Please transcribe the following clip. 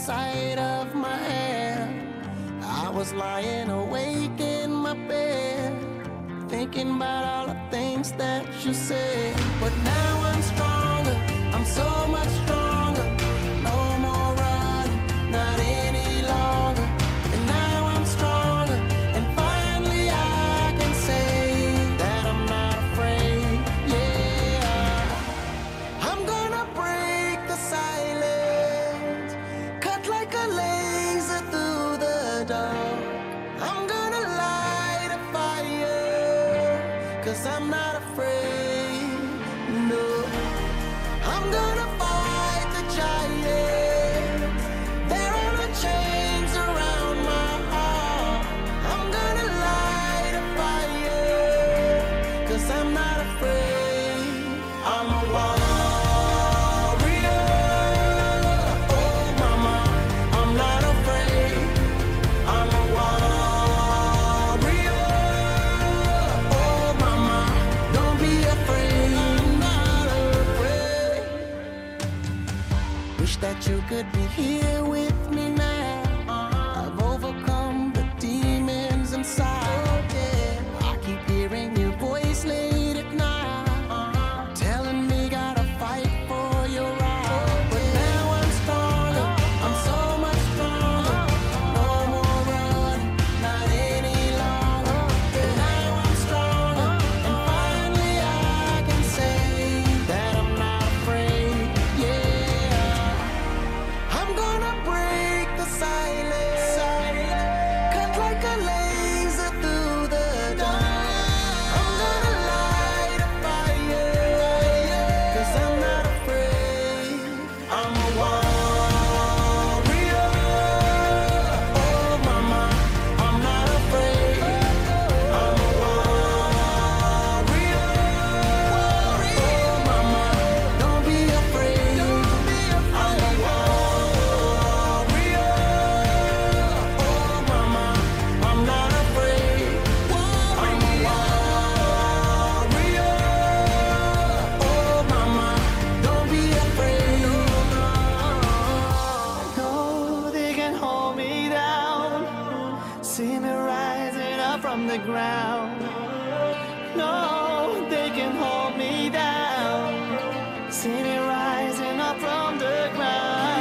sight of my hand. I was lying awake in my bed, thinking about all the things that you said. But now I'm stronger, I'm so much stronger. No more running, not any longer. And now I'm stronger, and finally I can say that I'm not afraid. Yeah, I'm gonna break the silence, cut like a laser through the dark. I'm gonna light a fire, 'cause I'm not afraid, no. I'm gonna fight the giants. There are no chains around my heart. I'm gonna light a fire, 'cause I'm not afraid. I'm a warrior. Oh mama, I'm not afraid. I'm a warrior. Oh mama, don't be afraid. I'm not afraid. Wish that you could be here with me now. I've overcome the demons inside. I keep hearing your voice late at night, telling me gotta fight for your right. But now I'm stronger, I'm so much stronger. No more running, not any longer. And now I'm stronger, and finally I can say that I'm not afraid. Yeah, I'm gonna break the silence, cut like a laser through the dark. I'm gonna light a fire, 'cause I'm not afraid. I'm a warrior. Oh mama, I'm not afraid. I'm a warrior. Oh mama, don't be afraid. I'm a warrior. Oh mama, I'm not afraid. I'm a warrior. Oh mama, don't be afraid. No, they can hold me down. See me rising up from the ground. No, they can hold me down. See me rising up from the ground.